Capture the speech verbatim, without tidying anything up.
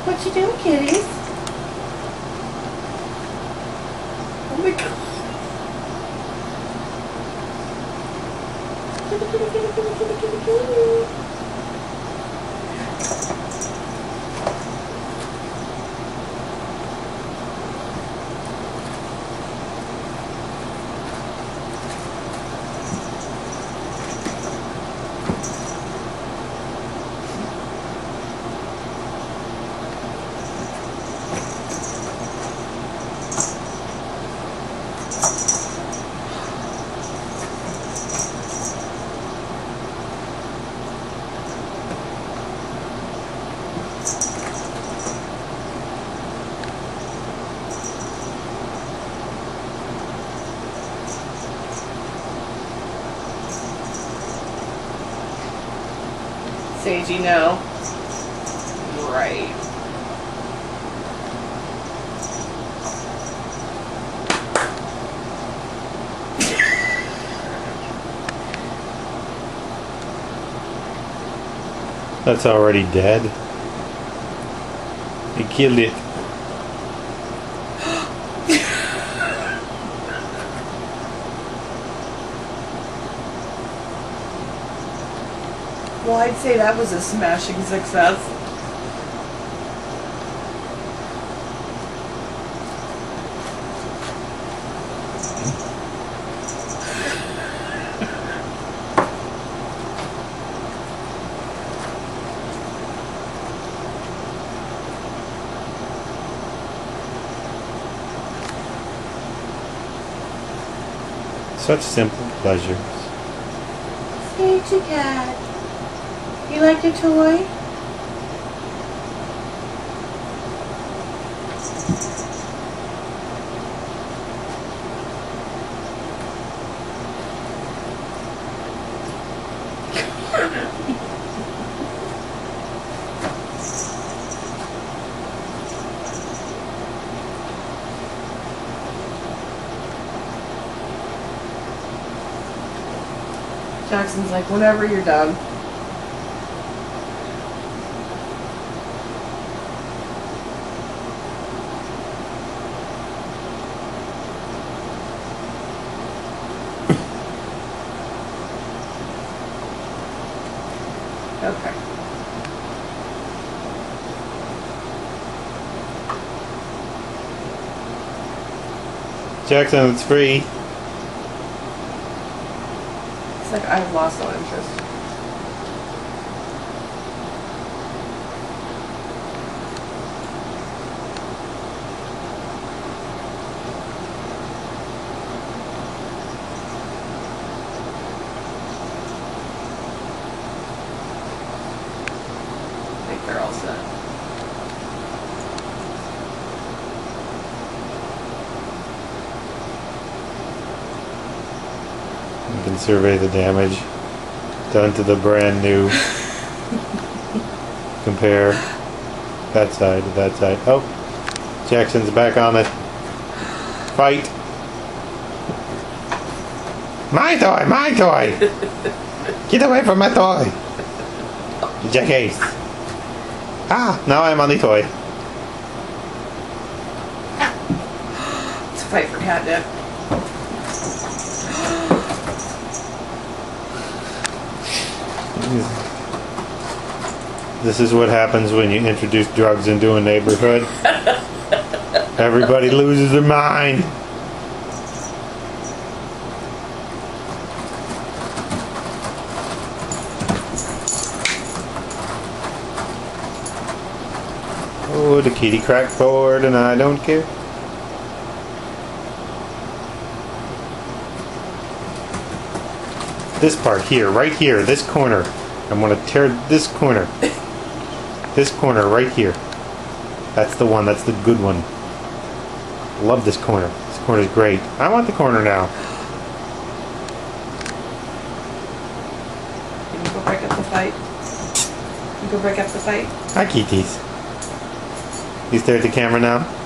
What you doing, kitties? Oh my god. Kitty, kitty, kitty, kitty, kitty, kitty, kitty. Seiji, no. Right. That's already dead. He killed it. Well, I'd say that was a smashing success. Such simple pleasures. Seiji cat. You like your toy? Jackson's like, whenever you're done. Okay. Jackson, it's free. It's like I've lost all interest. I think they're all set. You can survey the damage done to the brand new. Compare that side to that side. Oh, Jackson's back on it. Fight. My toy, my toy. Get away from my toy. Jackass. Ah, now I'm on the toy. It's a fight for catnip. This is what happens when you introduce drugs into a neighborhood. Everybody loses their mind. Oh, the kitty cracked forward and I don't care. This part here, right here, this corner. I'm going to tear this corner. This corner right here. That's the one, that's the good one. Love this corner. This corner's great. I want the corner now. Can you go break up the fight? Can you go break up the fight? Hi, kitties. You stare at the camera now?